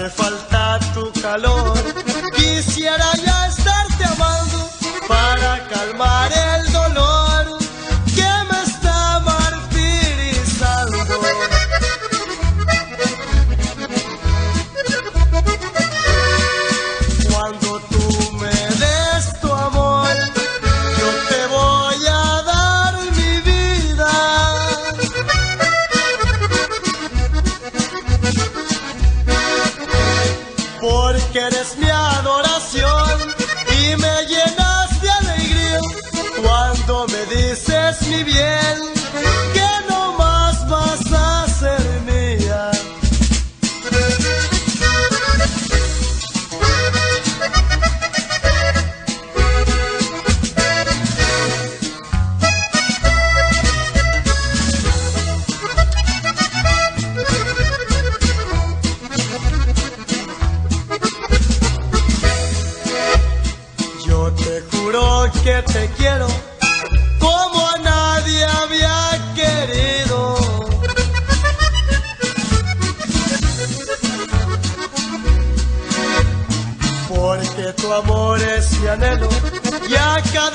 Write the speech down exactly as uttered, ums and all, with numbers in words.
hace falta tu calor. Quisiera ya estarte amando para calmar el dolor que me está martirizando. Cuando tú me des tu amor, yo te voy a dar mi vida. Porque eres mi adoración y me llenas de alegría cuando me dices mi bien, que no más vas a ser mía. Yo te juro que te quiero como a nadie había querido. Porque tu amor es mi anhelo y a cada